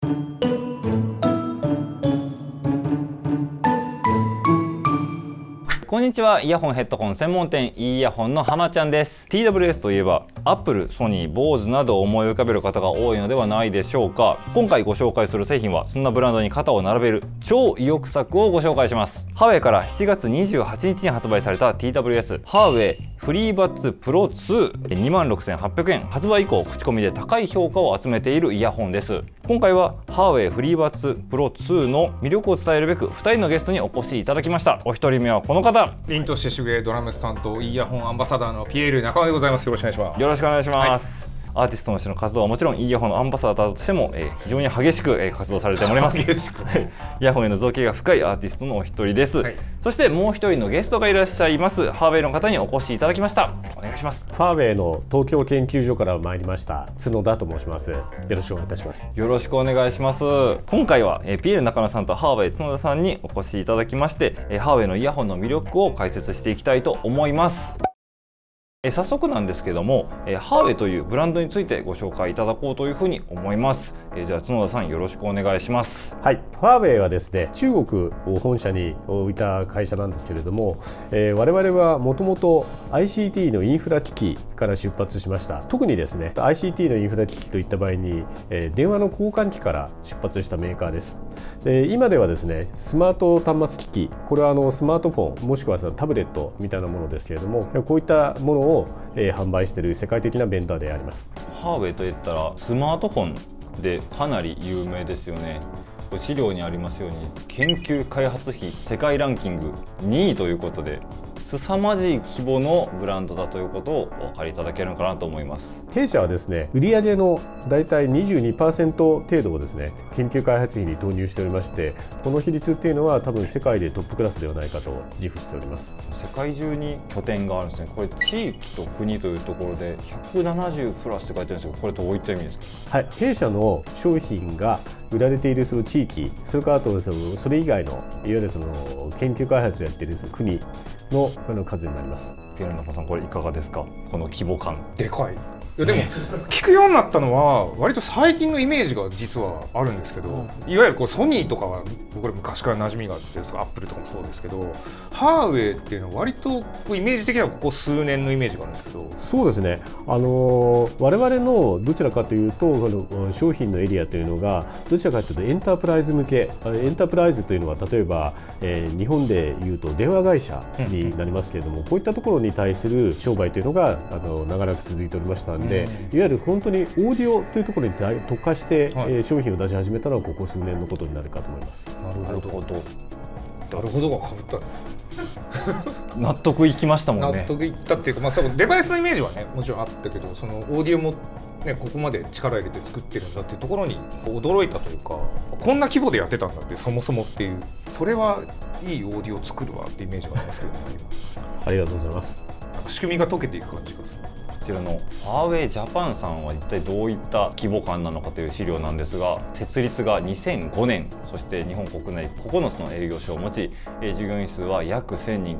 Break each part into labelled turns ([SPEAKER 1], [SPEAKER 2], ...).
[SPEAKER 1] こんにちは。イヤホンヘッドホン専門店イヤホンの浜ちゃんです。 TWS といえばアップル、ソニー、ボーズなどを思い浮かべる方が多いのではないでしょうか。今回ご紹介する製品はそんなブランドに肩を並べる超意欲作をご紹介します。ハーウェイから7月28日に発売された TWS ハーウェイフリーバッツプロ2 26,800円、発売以降口コミで高い評価を集めているイヤホンです。今回はハーウェイフリーバッツプロ2の魅力を伝えるべく2人のゲストにお越しいただきました。お一人目はこの方、
[SPEAKER 2] 凛として手芸ドラムス担当イヤホンアンバサダーのピエール中尾でございます。よろしくお願いします。
[SPEAKER 1] よろしくお願いします、はい。アーティストとしての活動はもちろんイヤホンのアンバサダーとしても、非常に激しく、活動されております。
[SPEAKER 2] 激しく、
[SPEAKER 1] イヤホンへの造詣が深いアーティストのお一人です、はい、そしてもう一人のゲストがいらっしゃいます。ハーウェイの方にお越しいただきました。お願いします。
[SPEAKER 3] ハーウェイの東京研究所から参りました角田と申します。よろしくお願いいたします。
[SPEAKER 1] よろしくお願いします。今回は、ピエール中野さんとハーウェイ角田さんにお越しいただきまして、ハーウェイのイヤホンの魅力を解説していきたいと思います。早速なんですけども、ハーウェイというブランドについてご紹介いただこうというふうに思います。じゃあ角田さんよろしくお願いします。
[SPEAKER 3] はい、ハーウェイはですね、中国を本社に置いた会社なんですけれども、我々はもともと ICT のインフラ機器から出発しました。特にですね ICT のインフラ機器といった場合に、電話の交換機から出発したメーカーです。今ではですねスマート端末機器、これはスマートフォンもしくはタブレットみたいなものですけれども、こういったものを販売している世界的なベンダーであります。
[SPEAKER 1] ハーウェイといったらスマートフォンでかなり有名ですよね。資料にありますように研究開発費世界ランキング2位ということで、凄まじい規模のブランドだということをお分かりいただけるのかなと思います。
[SPEAKER 3] 弊社はですね、売上のだいたい 22% 程度をですね研究開発費に投入しておりまして、この比率っていうのは多分世界でトップクラスではないかと自負しております。
[SPEAKER 1] 世界中に拠点があるんですね。これ地域と国というところで170プラスって書いてあるんですけど、これどういった意味ですか？
[SPEAKER 3] はい、弊社の商品が売られているその地域、それからあとそれ以外のいわゆるその研究開発をやっている国の数になります。
[SPEAKER 1] ピエール中さん、これいかがですか？この規模感。
[SPEAKER 2] でかい。いやでも聞くようになったのは割と最近のイメージが実はあるんですけど、いわゆるこうソニーとかは僕ら昔から馴染みがあって、アップルとかもそうですけど、ハーウェイっていうのは割とイメージ的にはここ数年のイメージがあるんですけど。
[SPEAKER 3] そうですね、我々のどちらかというと商品のエリアというのがどちらかというとエンタープライズ向け、エンタープライズというのは例えば、日本でいうと電話会社になりますけれども、こういったところに対する商売というのが長らく続いておりましたので、いわゆる本当にオーディオというところに特化して、商品を出し始めたのはここ数年のことになるかと思います。
[SPEAKER 2] なるほど。なるほどがかぶった。
[SPEAKER 1] 納得いきましたもんね。
[SPEAKER 2] 納得いったっていうか、デバイスのイメージはねもちろんあったけど、そのオーディオもねここまで力入れて作ってるんだっていうところに驚いたというか、こんな規模でやってたんだってそもそもっていう、それはいいオーディオを作るわってイメージがありますけどね。
[SPEAKER 3] ありがとうございます。
[SPEAKER 2] 仕組みが解けていく感じがする。
[SPEAKER 1] こちらのハーウェイジャパンさんは一体どういった規模感なのかという資料なんですが、設立が2005年、そして日本国内9つの営業所を持ち、従業員数は約1000人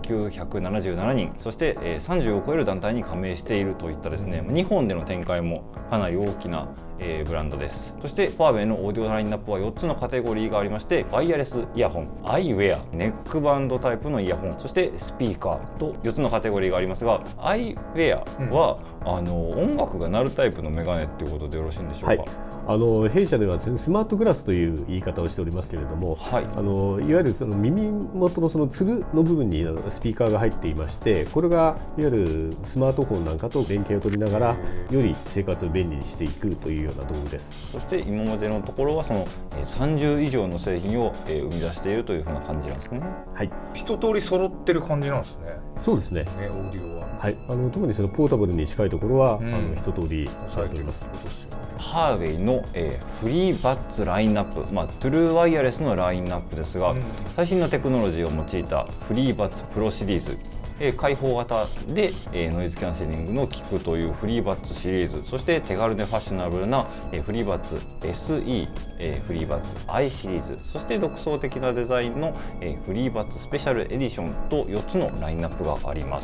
[SPEAKER 1] 977人、そして30を超える団体に加盟しているといったですね、日本での展開もかなり大きなブランドです。そしてハーウェイのオーディオラインナップは4つのカテゴリーがありまして、ワイヤレスイヤホン、アイウェア、ネックバンドタイプのイヤホン、そしてスピーカーと4つのカテゴリーがありますが、アイウェアは、音楽が鳴るタイプのメガネっていうことでよろしいんでしょうか？
[SPEAKER 3] はい、弊社ではスマートグラスという言い方をしておりますけれども、はい、いわゆるその耳元のそのつるの部分にスピーカーが入っていまして、これがいわゆるスマートフォンなんかと連携を取りながらより生活を便利にしていくというような道具です。
[SPEAKER 1] そして今までのところはその30以上の製品を生み出しているというふうな感じなんですかね。
[SPEAKER 3] はい、
[SPEAKER 2] 一通り揃ってる感じなんですね。
[SPEAKER 3] そうですね。
[SPEAKER 2] オーディオは。
[SPEAKER 3] はい、特にそのポータブルに近いところは、一通りされております。
[SPEAKER 1] ハーウェイの、フリーバッツラインナップ、トゥルーワイヤレスのラインナップですが、最新のテクノロジーを用いたフリーバッツプロシリーズ、開放型で、ノイズキャンセリングの効くというフリーバッツシリーズ、そして手軽でファッショナブルな、フリーバッツ SE、フリーバッツ I シリーズ、そして独創的なデザインの、フリーバッツスペシャルエディションと4つのラインナップがあります。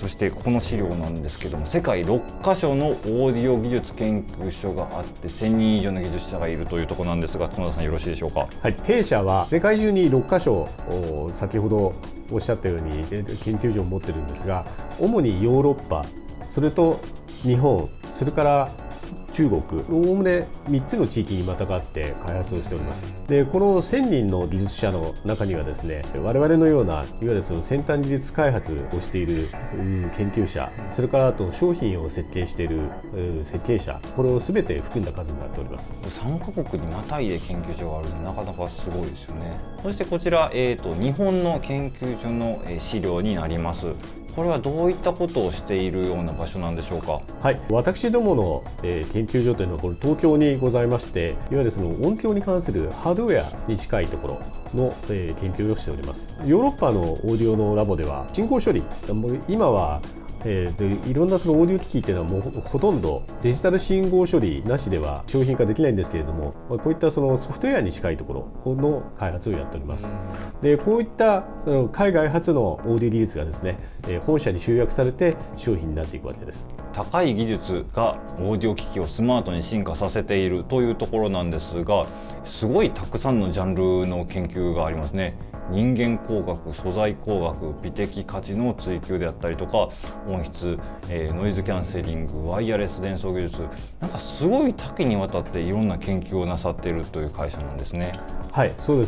[SPEAKER 1] そしてこの資料なんですけども、世界6カ所のオーディオ技術研究所があって1000人以上の技術者がいるというところなんですが、角田さんよろしいでしょうか。
[SPEAKER 3] はい、弊社は世界中に6カ所先ほどおっしゃったように研究所を持ってるんですが、主にヨーロッパ、それと日本、それから中国、おおむね3つの地域にまたがって開発をしております。で、この1000人の技術者の中にはですね、我々のようないわゆるその先端技術開発をしている研究者、それからあと商品を設計している設計者、これを全て含んだ数になっております。
[SPEAKER 1] 3カ国にまたいで研究所があるのでなかなかすごいですよね。そしてこちら、日本の研究所の資料になります。これはどういったことをしているような場所なんでしょうか。
[SPEAKER 3] はい、私どもの、研究所というのはこれ東京にございまして、いわゆるその音響に関するハードウェアに近いところの、研究をしております。ヨーロッパのオーディオのラボでは信号処理、今はでいろんなそのオーディオ機器っていうのはもうほとんどデジタル信号処理なしでは商品化できないんですけれども、こういったそのソフトウェアに近いところの開発をやっております。で、こういったその海外発のオーディオ技術がですね、本社に集約されて商品になっていくわけです。
[SPEAKER 1] 高い技術がオーディオ機器をスマートに進化させているというところなんですが、すごいたくさんのジャンルの研究がありますね。人間工学、素材工学、美的価値の追求であったりとか、音質、ノイズキャンセリング、ワイヤレス伝送技術、なんかすごい多岐にわたっていろんな研究をなさっているという会社なんですね。
[SPEAKER 3] はい、そうです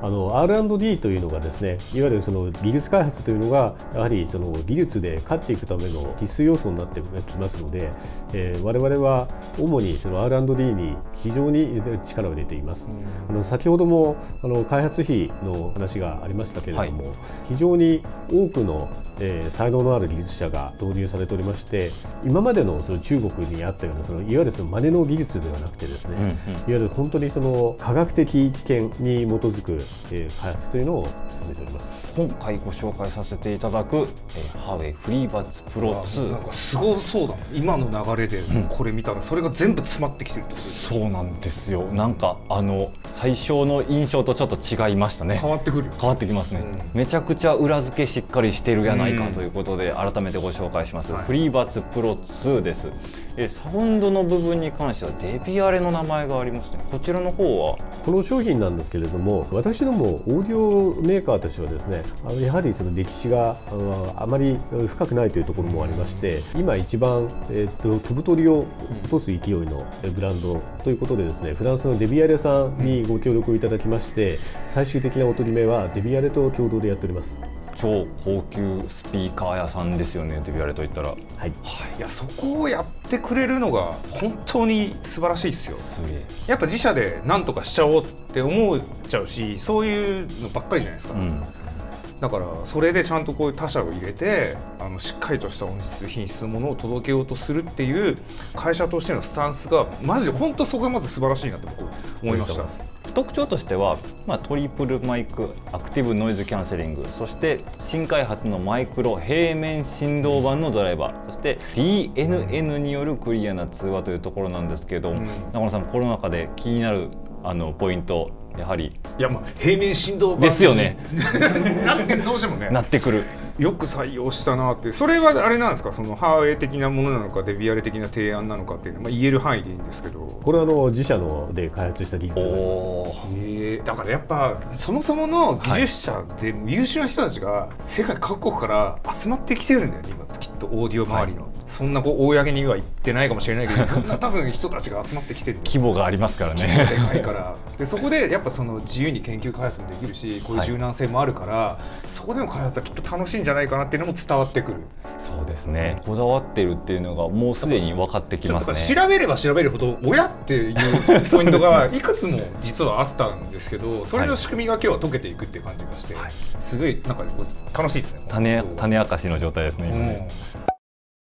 [SPEAKER 3] 。R&D というのがですね、いわゆるその技術開発というのがやはりその技術で勝っていくための必須要素になってきますので、我々は主にその R&D に非常に力を入れています。先ほども開発費の話がありましたけれども、はい、非常に多くの才能のある技術者が導入されておりまして、今までのその中国にあったようなそのいわゆるその真似の技術ではなくてですね、いわゆる本当にその科学的知見に基づく開発というのを進めております。
[SPEAKER 1] 今回ご紹介させていただくハーウェイフリーバッツプロ2、
[SPEAKER 2] なんかすごそうだ。今の流れでこれ見たらそれが全部詰まってきてるってことです
[SPEAKER 1] ね。そうなんですよ。なんか最初の印象とちょっと違いましたね。
[SPEAKER 2] 変わってくる。
[SPEAKER 1] 変わってきますね。めちゃくちゃ裏付けしっかりしてるやないかということで、改めてご紹介します。フリーバッツプロ2です。サウンドの部分に関してはデビアレの名前がありますね。こちらの方は
[SPEAKER 3] この商品なんですけれども、私どもオーディオメーカーとしてはですね、やはりその歴史があまり深くないというところもありまして、今一番、飛ぶ鳥を落とす勢いのブランドということでですね、フランスのデビアレさんにご協力をいただきまして、最終的なお取り目はデビアレと共同でやっております。
[SPEAKER 1] 超高級スピーカー屋さんですよね、デビアレといったら。はい、
[SPEAKER 2] いや、そこをやってくれるのが本当に素晴らしいですよ。
[SPEAKER 1] すげえ。や
[SPEAKER 2] っぱ自社で何とかしちゃおうって思っちゃうし、そういうのばっかりじゃないですか。だからそれでちゃんとこういう他社を入れてしっかりとした音質品質のものを届けようとするっていう会社としてのスタンスがマジで本当そこがまず素晴らしいなと僕思いました。
[SPEAKER 1] 特徴としては、トリプルマイクアクティブノイズキャンセリング、そして新開発のマイクロ平面振動板のドライバー、そして DNN によるクリアな通話というところなんですけれども、中野さん、この中で気になるポイント、やはり
[SPEAKER 2] 平面振動板
[SPEAKER 1] ですよね。
[SPEAKER 2] なってどうしてもね
[SPEAKER 1] なってくる。
[SPEAKER 2] よく採用したなって。それはあれなんですか、そのハーウェイ的なものなのかデビアレ的な提案なのかっていうのは、言える範囲でいいんですけど、
[SPEAKER 3] これは自社で開発した技術になります。
[SPEAKER 2] だからやっぱそもそもの技術者で優秀な人たちが世界各国から集まってきてるんだよね、今きっとオーディオ周りの、そんな公には言ってないかもしれないけど、こんな多分人たちが集まってきてる
[SPEAKER 1] 規模がありますからね。
[SPEAKER 2] でかいからで、そこでやっぱその自由に研究開発もできるし、こういう柔軟性もあるから、そこでの開発はきっと楽しいんじゃないかなっていうのも伝わってくる。
[SPEAKER 1] そうですね。こだわってるっていうのがもうすでに分かってきますね。
[SPEAKER 2] 調べれば調べるほど親っていうポイントがいくつも実はあったんですけど、それの仕組みが今日は解けていくっていう感じがして、すごいなんか楽しいですね。
[SPEAKER 1] 種明かしの状態ですね、今ね。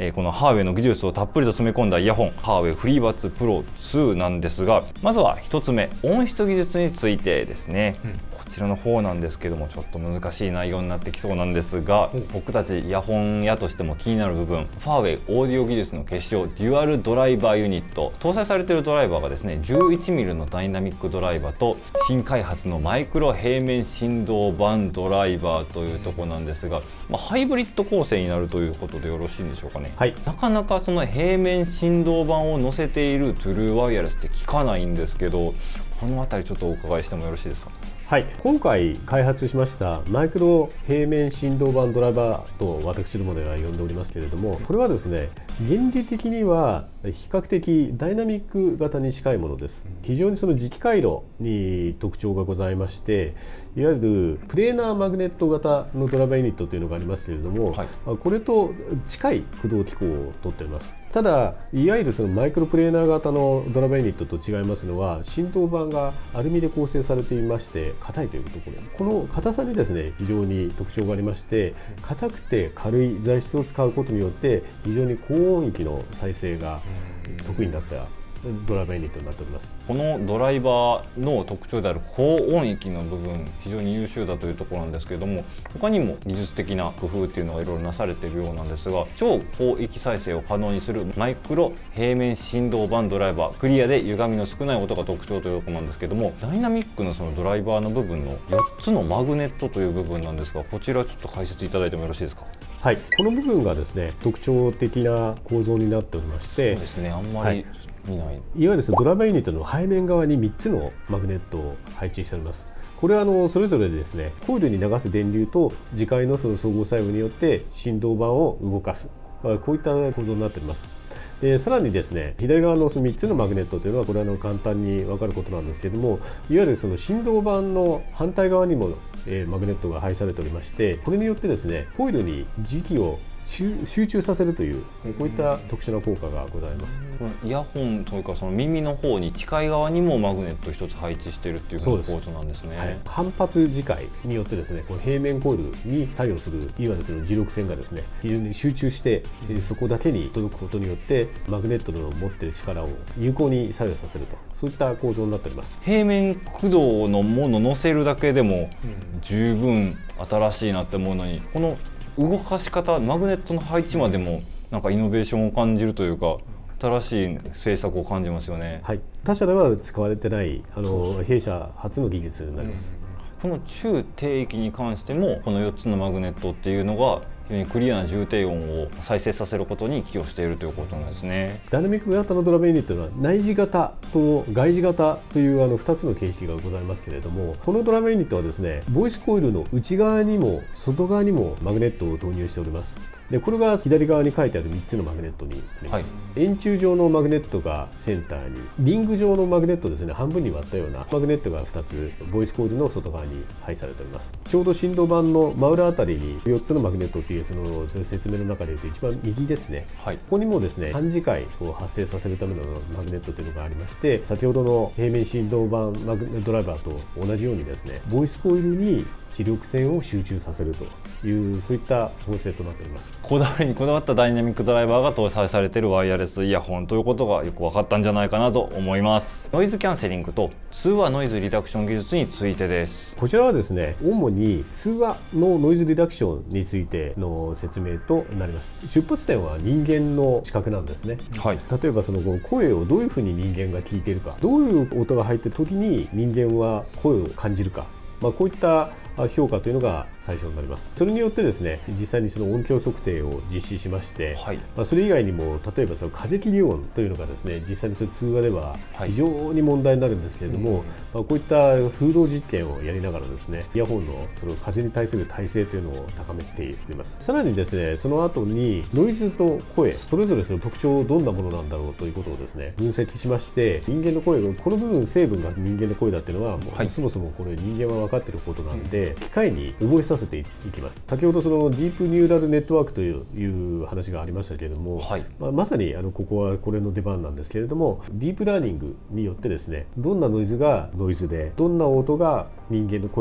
[SPEAKER 1] このハーウェイの技術をたっぷりと詰め込んだイヤホン、ハーウェイフリーバッツプロ2なんですが、まずは1つ目、音質技術についてですね。こちらの方なんですけども、ちょっと難しい内容になってきそうなんですが、僕たちイヤホン屋としても気になる部分、ファーウェイオーディオ技術の結晶デュアルドライバーユニット、搭載されているドライバーがですね 11mm のダイナミックドライバーと新開発のマイクロ平面振動板ドライバーというところなんですが、ハイブリッド構成になるということでよろしいんでしょうかね。
[SPEAKER 3] はい、
[SPEAKER 1] なかなかその平面振動板を載せているトゥルーワイヤレスって聞かないんですけど、この辺りちょっとお伺いしてもよろしいですか。
[SPEAKER 3] はい、今回開発しましたマイクロ平面振動板ドライバーと私どもでは呼んでおりますけれども、これはですね原理的には比較的ダイナミック型に近いものです。非常にその磁気回路に特徴がございまして、いわゆるプレーナーマグネット型のドライバーユニットというのがありますけれども、はい、これと近い駆動機構をとっております。ただいわゆるそのマイクロプレーナー型のドライバーユニットと違いますのは、振動板がアルミで構成されていまして硬いというところ、この硬さにですね非常に特徴がありまして、硬くて軽い材質を使うことによって非常に高音域の再生が得意になったドライバーユニットになっております。
[SPEAKER 1] このドライバーの特徴である高音域の部分、非常に優秀だというところなんですけれども、他にも技術的な工夫っていうのがいろいろなされているようなんですが、超高域再生を可能にするマイクロ平面振動板ドライバー、クリアで歪みの少ない音が特徴というところなんですけども、ダイナミックのそのドライバーの部分の4つのマグネットという部分なんですが、こちらちょっと解説いただいてもよろしいですか。
[SPEAKER 3] はい、この部分がですね特徴的な構造になっておりまして、
[SPEAKER 1] そうですね、あんまり見ない、
[SPEAKER 3] いわゆるドライバーユニットの背面側に3つのマグネットを配置しております。これはそれぞれですねコイルに流す電流と磁界のその相互作用によって振動板を動かす、こういった構造になっております。さらにですね左側のその3つのマグネットというのは、これは簡単に分かることなんですけれども、いわゆるその振動板の反対側にもマグネットが配されておりまして、これによってですねコイルに磁気を集中させるというこういった特殊な効果がございます。
[SPEAKER 1] イヤホンというかその耳の方に近い側にもマグネットを1つ配置しているっていう構造なんですね。
[SPEAKER 3] はい、反発磁界によってですねこの平面コイルに作用するいわゆるその磁力線がですね非常に集中してそこだけに届くことによってマグネットの持っている力を有効に作用させると、そういった構造になっております。
[SPEAKER 1] 平面駆動のものを乗せるだけでも十分新しいなって思うのに、この動かし方、マグネットの配置までもなんかイノベーションを感じるというか、新しい政策を感じますよね。
[SPEAKER 3] はい、他社では使われてない弊社初の技術になります。
[SPEAKER 1] この中低域に関してもこの4つのマグネットっていうのが非常にクリアな重低音を再生させることに寄与しているということなんですね。
[SPEAKER 3] ダイナミック型のドライバーユニットは内耳型と外耳型という2つの形式がございますけれども、このドライバーユニットはですねボイスコイルの内側にも外側にもマグネットを投入しております。でこれが左側に書いてある3つのマグネットになります。はい、円柱状のマグネットがセンターに、リング状のマグネットですね、半分に割ったようなマグネットが2つボイスコイルの外側に配されております。ちょうど振動板の真裏あたりに4つのマグネットというその説明の中でいうと一番右ですね、はい、ここにもですね短磁界を発生させるためのマグネットというのがありまして、先ほどの平面振動板マグドライバーと同じようにですねボイスコイルに磁力線を集中させるという、そういった構成となっております。
[SPEAKER 1] こだわりにこだわったダイナミックドライバーが搭載されているワイヤレスイヤホンということがよく分かったんじゃないかなと思います。ノイズキャンセリングと通話ノイズリダクション技術についてです。
[SPEAKER 3] こちらはですね主に通話のノイズリダクションについての説明となります。出発点は人間の視覚なんですね。はい、例えばその声をどういうふうに人間が聞いているか、どういう音が入っている時に人間は声を感じるか、こういった評価というのが最初になります。それによってですね実際にその音響測定を実施しまして、はい、それ以外にも例えばその風切り音というのがですね実際にその通話では非常に問題になるんですけれども、こういった風洞実験をやりながらですねイヤホンのその風に対する耐性というのを高めております。さらにですねその後にノイズと声それぞれその特徴どんなものなんだろうということをですね分析しまして、人間の声がこの部分成分が人間の声だっていうのはもうそもそもこれ人間は分かっていることなんで、機械に覚えさせていきます。先ほどそのディープニューラルネットワークという話がありましたけれども、はい、まさにここはこれの出番なんですけれども、ディープラーニングによってですねどんなノイズがノイズでどんな音が人間の声だ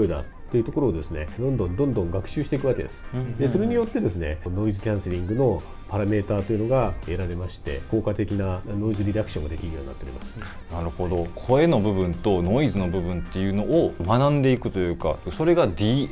[SPEAKER 3] というところをですねどんどん学習していくわけです。でそれによってですねノイズキャンセリングのパラメーターというのが得られまして効果的なノイズリダクションができるようになっております。
[SPEAKER 1] なるほど。声の部分とノイズの部分っていうのを学んでいくというか、それが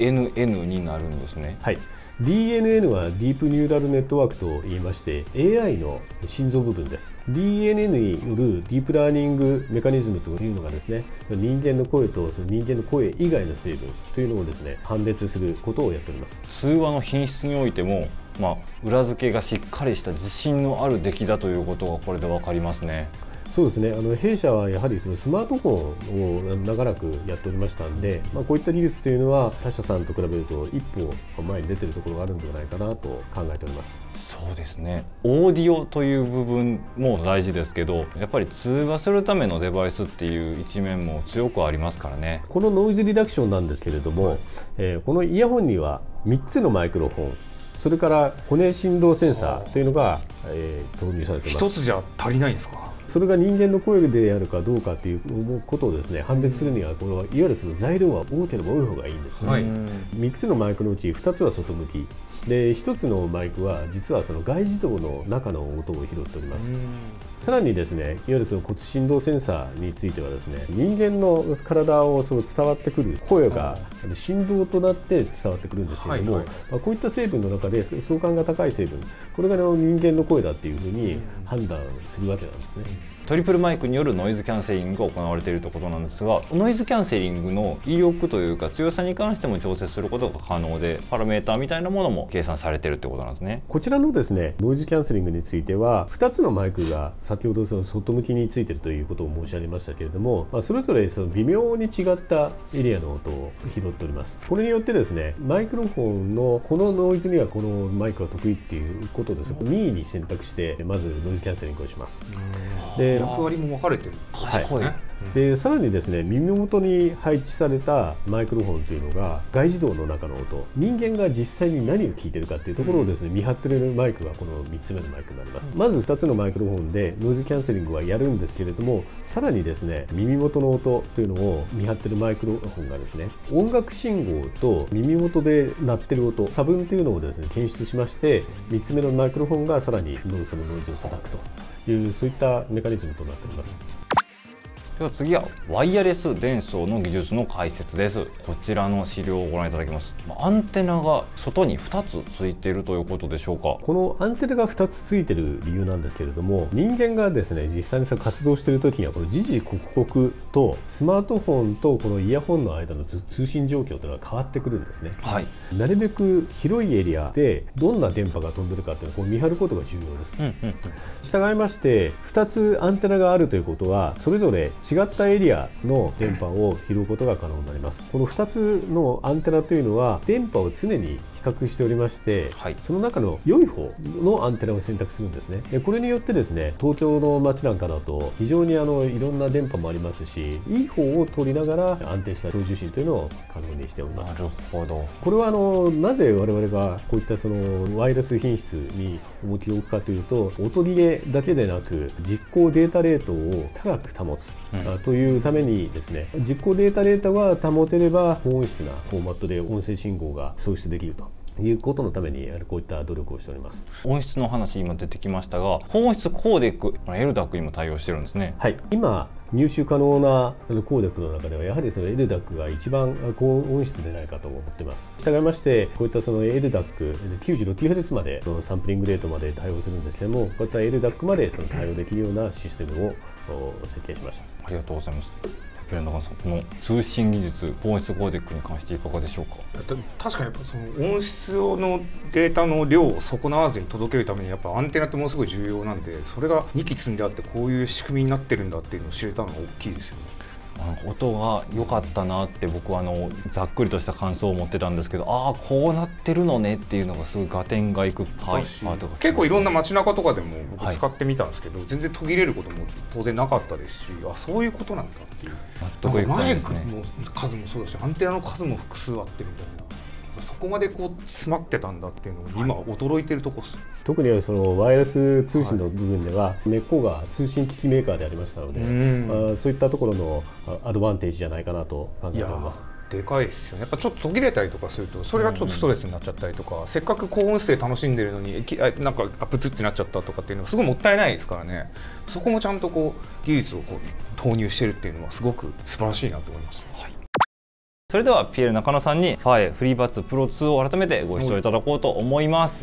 [SPEAKER 1] DNN になるんですね。
[SPEAKER 3] はい、DNN はディープニューラルネットワークと言いまして AI の心臓部分です。 DNN によるディープラーニングメカニズムというのがですね人間の声とその人間の声以外の成分というのをですね判別することをやっております。
[SPEAKER 1] 通話の品質においても、裏付けがしっかりした自信のある出来だということがこれで分かりますね。
[SPEAKER 3] そうですね、弊社はやはりそのスマートフォンを長らくやっておりましたんで、こういった技術というのは他社さんと比べると一歩前に出ているところがあるんではないかなと考えております。
[SPEAKER 1] そうですね。オーディオという部分も大事ですけど、やっぱり通話するためのデバイスっていう一面も強くありますからね。
[SPEAKER 3] このノイズリダクションなんですけれども、このイヤホンには3つのマイクロフォン、それから骨振動センサーというのが、投入されています。
[SPEAKER 2] 一つじゃ足りないんですか？
[SPEAKER 3] それが人間の声であるかどうかということをですね判別するには、これはいわゆるその材料は多ければ多い方がいいんですね。3つのマイクのうち2つは外向きで、1つのマイクは実はその外耳道の中の音を拾っております。さらにですね、いわゆるその骨振動センサーについてはですね、人間の体をその伝わってくる声が振動となって伝わってくるんですけれども、こういった成分の中で相関が高い成分、これが人間の声だっていうふうに判断するわけなんですね。
[SPEAKER 1] トリプルマイクによるノイズキャンセリングが行われているということなんですが、ノイズキャンセリングの威力というか強さに関しても調節することが可能で、パラメーターみたいなものも計算されているということなんですね。
[SPEAKER 3] こちらのですねノイズキャンセリングについては2つのマイクが先ほどその外向きについているということを申し上げましたけれども、それぞれその微妙に違ったエリアの音を拾っております。これによってですねマイクロフォンのこのノイズにはこのマイクが得意っていうことですね、任意に選択してまずノイズキャンセリングをします。
[SPEAKER 2] で役割も分かれてる。
[SPEAKER 1] 賢い。
[SPEAKER 3] でさらにですね耳元に配置されたマイクロフォンというのが外耳道の中の音、人間が実際に何を聞いてるかというところをですね見張っているマイクがこの3つ目のマイクになります。まず2つのマイクロフォンでノイズキャンセリングはやるんですけれども、さらにですね耳元の音というのを見張っているマイクロフォンがですね音楽信号と耳元で鳴ってる音、差分というのをですね検出しまして、3つ目のマイクロフォンがさらにそのノイズを叩くというそういったメカニズムとなっております。
[SPEAKER 1] では次はワイヤレス伝送の技術の解説です。こちらの資料をご覧いただきます。アンテナが外に2つついているということでしょうか。
[SPEAKER 3] このアンテナが2つついている理由なんですけれども、人間がですね実際に活動している時にはこの時々刻々とスマートフォンとこのイヤホンの間の通信状況というのが変わってくるんですね。なるべく広いエリアでどんな電波が飛んでるかというのを見張ることが重要です。従いまして2つアンテナがあるということはそれぞれ違ったエリアの電波を拾うことが可能になります。この2つのアンテナというのは電波を常に比較しておりまして、その中の良い方のアンテナを選択するんですね。でこれによってですね東京の街なんかだと非常にいろんな電波もありますし、いい方を取りながら安定した送受信というのを可能にしております。
[SPEAKER 1] なるほど。こ
[SPEAKER 3] れはなぜ我々がこういったそのワイヤレス品質に重きを置くかというと、音切れだけでなく実行データレートを高く保つ、というためにですね、実行データレートが保てれば高音質なフォーマットで音声信号が送出できるということのためにこういった努力をしております。
[SPEAKER 1] 音質の話今出てきましたが、高音質コーデック LDAC にも対応してるんですね。
[SPEAKER 3] はい、今入手可能なコーデックの中ではやはりその LDAC が一番高音質でないかと思っています。従いましてこういったその LDAC96Hz までのサンプリングレートまで対応するんですけども、こういった LDAC までその対応できるようなシステムを設計しました。
[SPEAKER 1] ありがとうございます。中さん、この通信技術、音質コーデックに関していかがでしょうか。
[SPEAKER 2] 確かにやっぱその音質のデータの量を損なわずに届けるためにやっぱアンテナってものすごい重要なんで、それが2基積んであってこういう仕組みになってるんだっていうのを知れたのが大きいですよね。
[SPEAKER 1] 音が良かったなって僕はざっくりとした感想を持ってたんですけど、こうなってるのねっていうのがすごい合点がいくパートが
[SPEAKER 2] 結構いろんな街中とかでも僕使ってみたんですけど、全然途切れることも当然なかったですし、そういうことなんだっていう。
[SPEAKER 1] 納得いくんですね。
[SPEAKER 2] マイクの数もそうだしアンテナの数も複数あってみたいな。 そこまでこう詰まってたんだっていうのを今驚いてるとこです。
[SPEAKER 3] 特にそのワイヤレス通信の部分では根っこが通信機器メーカーでありましたので、そういったところのアドバンテージじゃないかなと考えております。
[SPEAKER 2] でかいですよね。やっぱちょっと途切れたりとかするとそれがちょっとストレスになっちゃったりとか、せっかく高音声楽しんでるのになんかプツってなっちゃったとかっていうのはすごいもったいないですからね。そこもちゃんとこう技術をこう投入してるっていうのはすごく素晴らしいなと思いました。はい、
[SPEAKER 1] それではピエール中野さんにファエフリーバッツプロ2を改めてご視聴いただこうと思います。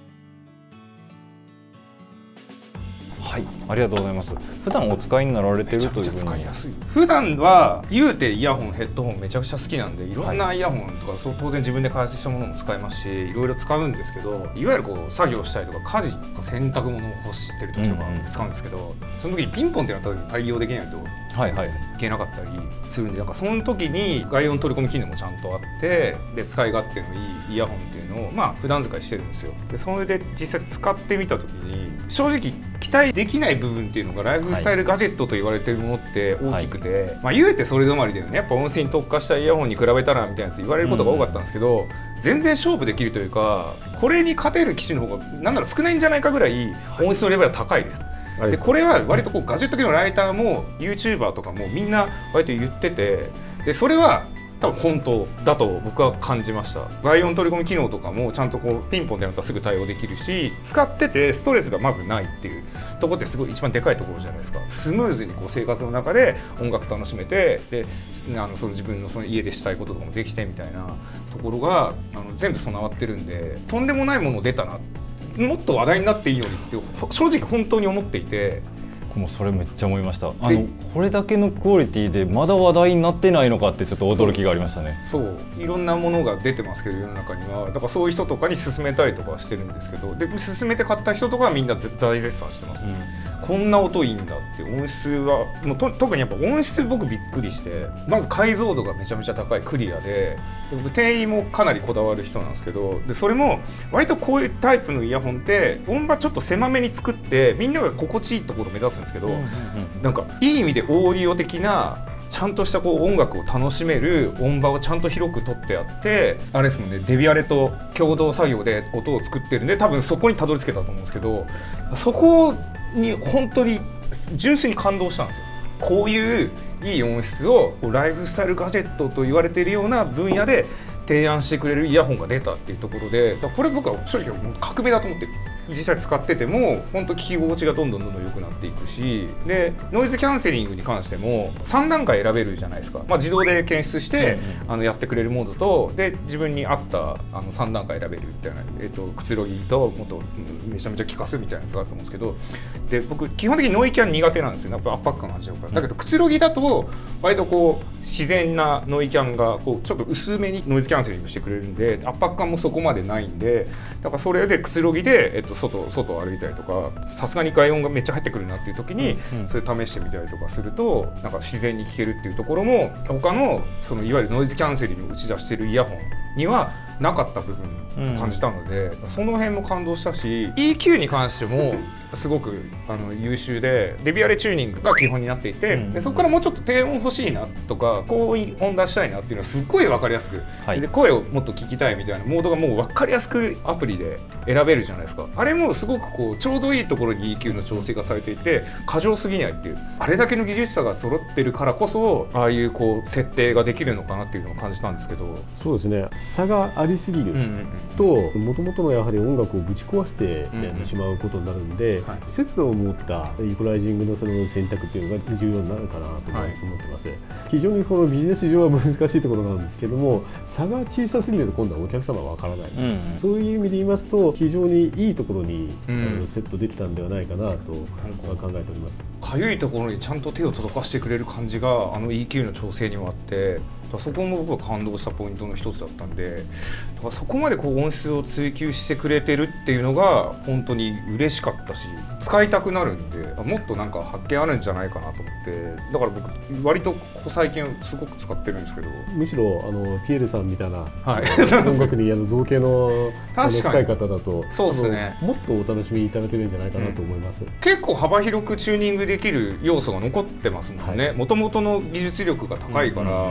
[SPEAKER 1] はい、ありがとうございます。普段お使いになられてるというふうに。
[SPEAKER 2] 使いやすい。普段は言うてイヤホンヘッドホンめちゃくちゃ好きなんで、いろんなイヤホンとか、当然自分で開発したものも使いますし、いろいろ使うんですけど、いわゆるこう作業したりとか家事とか洗濯物を干してる時とか使うんですけど、その時にピンポンってなった時に対応できないといけなかったりするんで、なんかその時に外音取り込み機能もちゃんとあって、で使い勝手のいいイヤホンっていうのをまあ普段使いしてるんですよ。でそれで実際使ってみた時に正直期待できない部分っていうのがライフスタイルガジェットと言われてるものって大きくて、まあ言うてそれ止まりだよね。やっぱ音声に特化したイヤホンに比べたらみたいなやつ言われることが多かったんですけど、全然勝負できるというか、これに勝てる機種の方がなんなら少ないんじゃないかぐらい音質のレベルは高いです。でこれは割とこうガジェット系のライターも YouTuber とかもみんな割と言ってて、でそれは多分本当だと僕は感じました。外音取り込み機能とかもちゃんとこうピンポンでやったらすぐ対応できるし、使っててストレスがまずないっていうところってすごい一番でかいところじゃないですか。スムーズにこう生活の中で音楽楽しめて、でその自分のその家でしたいこととかもできてみたいなところが全部備わってるんで、とんでもないもの出たな、もっと話題になっていいのにって正直本当に思っていて。
[SPEAKER 1] もうそれめっちゃ思いました。これだけのクオリティでまだ話題になってないのかってちょっと驚きがありましたね。
[SPEAKER 2] そういろんなものが出てますけど世の中には、だからそういう人とかに勧めたりとかしてるんですけど、で勧めて買った人とかはみんな大絶賛してますね。こんな音いいんだって。音質はもう特にやっぱ音質僕びっくりして、まず解像度がめちゃめちゃ高いクリアで、僕店員もかなりこだわる人なんですけど、でそれも割とこういうタイプのイヤホンって音場ちょっと狭めに作ってみんなが心地いいところを目指すんですけど、なんかいい意味でオーディオ的なちゃんとしたこう音楽を楽しめる音場をちゃんと広く取ってあって、あれですもんね、デビアレと共同作業で音を作ってるんで多分そこにたどり着けたと思うんですけど、そこに本当に純粋に感動したんですよ。こういういい音質をライフスタイルガジェットと言われているような分野で提案してくれるイヤホンが出たっていうところで、これ僕は正直もう革命だと思ってる。実際使ってても本当聞き心地がどんどん良くなっていくし、でノイズキャンセリングに関しても3段階選べるじゃないですか。まあ、自動で検出して、やってくれるモードと、で自分に合った3段階選べるみたいな、くつろぎともっとめちゃめちゃ効かすみたいなやつがあると思うんですけど、で僕基本的にノイキャン苦手なんですよ。やっぱ圧迫感が味わうから。だけどくつろぎだと割とこう自然なノイキャンがこうちょっと薄めにノイズキャンセリングしてくれるんで、圧迫感もそこまでないんで、だからそれでくつろぎで、外を歩いたりとか、さすがに外音がめっちゃ入ってくるなっていう時に、それ試してみたりとかするとなんか自然に聴けるっていうところも他のそのいわゆるノイズキャンセリングを打ち出しているイヤホンにはなかった部分と感じたので、その辺も感動したし、 EQ に関してもすごく優秀で、デビアレチューニングが基本になっていて、でそこからもうちょっと低音欲しいなとか高音出したいなっていうのはすっごい分かりやすく、で声をもっと聞きたいみたいなモードがもう分かりやすくアプリで選べるじゃないですか。あれもすごくこうちょうどいいところに EQ の調整がされていて過剰すぎないっていう、あれだけの技術者が揃ってるからこそああいうこう設定ができるのかなっていうのを感じたんですけど。
[SPEAKER 3] そうですね、差がありすぎるともともとのやはり音楽をぶち壊してしまうことになるんで、節度を持ったイコライジングのその選択っていうのが重要になるかなと思ってます。非常にこのビジネス上は難しいところなんですけども、差が小さすぎると今度はお客様は分からない、そういう意味で言いますと非常にいいところにセットできたんではないかなと考えております。
[SPEAKER 2] かゆいところにちゃんと手を届かせてくれる感じがEQ の調整にもあって、そこも僕は感動したポイントの一つだったんで、だからそこまでこう音質を追求してくれてるっていうのが本当に嬉しかったし、使いたくなるんでもっとなんか発見あるんじゃないかなと思って、だから僕割とここ最近すごく使ってるんですけど、
[SPEAKER 3] むしろピエールさんみたいな、
[SPEAKER 2] 音
[SPEAKER 3] 楽に造形の深い方だと
[SPEAKER 2] そうですね、
[SPEAKER 3] もっとお楽しみいただけるんじゃないかなと思います。
[SPEAKER 2] 結構幅広くチューニングできる要素が残ってますもんね。もともとの技術力が高いから、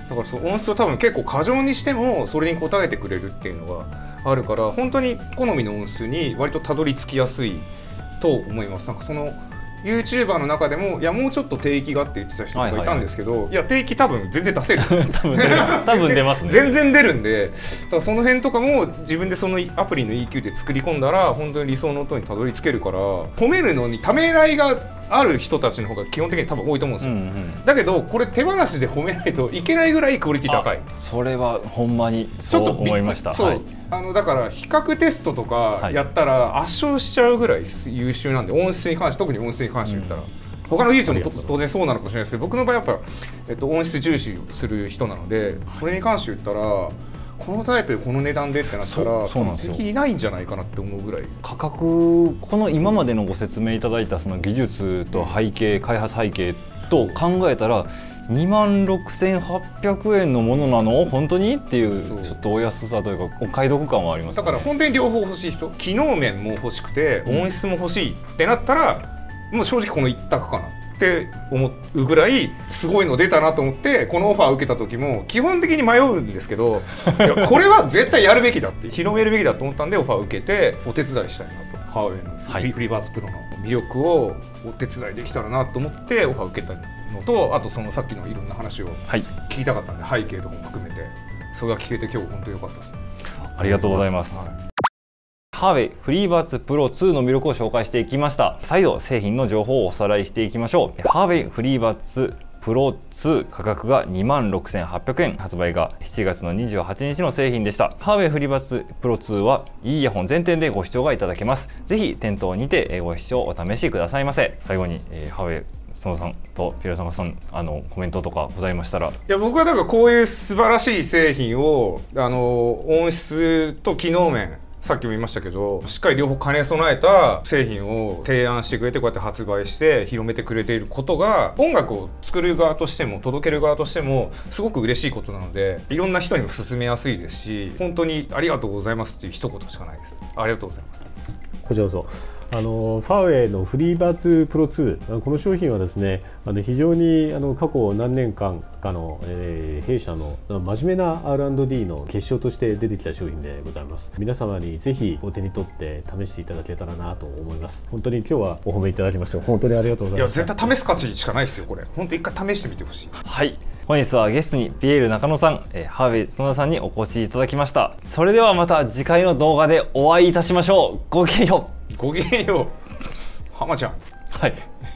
[SPEAKER 2] だからその音質を多分結構過剰にしてもそれに応えてくれるっていうのがあるから、本当に好みの音質に割とたどり着きやすいと思います。なんかそのYouTuber の中でもいやもうちょっと低域がって言ってた人がいたんですけど、いや低域多分全然出せる
[SPEAKER 1] 多分出ますね。
[SPEAKER 2] 全然出るんで、だからその辺とかも自分でそのアプリの EQ で作り込んだら本当に理想の音にたどり着けるから、褒めるのにためらいがある人たちの方が基本的に多分多いと思うんですよ、だけどこれ手放しで褒めないといけないぐらいクオリティ高い。
[SPEAKER 1] それはほんまにそう思いました。
[SPEAKER 2] そう、だから比較テストとかやったら圧勝しちゃうぐらい優秀なんで、音質に関して特に音質に関して言ったら、他の技術も当然そうなのかもしれないですけど、僕の場合やっぱ、音質重視する人なので、それに関して言ったらこのタイプでこの値段でってなったら敵いないんじゃないかなって思うぐらい
[SPEAKER 1] 価格、この今までのご説明いただいたその技術と背景、開発背景と考えたら26,800円のものなの本当にっていうちょっとお安さというかお買い得感はありますね。
[SPEAKER 2] だから本当に両方欲しい人、機能面も欲しくて音質も欲しいってなったら、もう正直この一択かなって思うぐらいすごいの出たなと思って、このオファーを受けた時も基本的に迷うんですけど、いやこれは絶対やるべきだって広めるべきだと思ったんでオファーを受けてお手伝いしたいなと、ハーウェイのフリーバーツプロの魅力をお手伝いできたらなと思ってオファーを受けたのと、あとそのさっきのいろんな話を聞きたかったんで、背景とかも含めてそれが聞けて今日本当に良かったですね。
[SPEAKER 1] ありがとうございます。ハーウェイフリーバーツプロ2の魅力を紹介していきました。再度製品の情報をおさらいしていきましょう。ハーウェイフリーバーツプロ2価格が 26,800 円、発売が7月の28日の製品でした。ハーウェイフリーバーツプロ2はいいイヤホン全店でご視聴がいただけます。ぜひ店頭にてご視聴お試しくださいませ。最後に、ハーウェイ園さんとピロサマさん、コメントとかございましたら。
[SPEAKER 2] いや僕はだからこういう素晴らしい製品を音質と機能面、さっきも言いましたけどしっかり両方兼ね備えた製品を提案してくれて、こうやって発売して広めてくれていることが音楽を作る側としても届ける側としてもすごく嬉しいことなので、いろんな人にも勧めやすいですし、本当にありがとうございますっていう一言しかないです。ありがとうございます。
[SPEAKER 3] こちらこそファーウェイのフリーバーツプロ2、この商品はですね、非常に過去何年間かの、弊社の真面目な R&D の結晶として出てきた商品でございます。皆様にぜひお手に取って試していただけたらなと思います。本当に今日はお褒めいただきまして本当にありがとうございます。
[SPEAKER 2] いや絶対試す価値しかないですよこれ。本当一回試してみてほしい。
[SPEAKER 1] はい。本日はゲストにピエール中野さん、ハーウェイ園田さんにお越しいただきました。それではまた次回の動画でお会いいたしましょう。ごきげんよう。
[SPEAKER 2] ごきげんよう。浜ちゃん。
[SPEAKER 1] はい。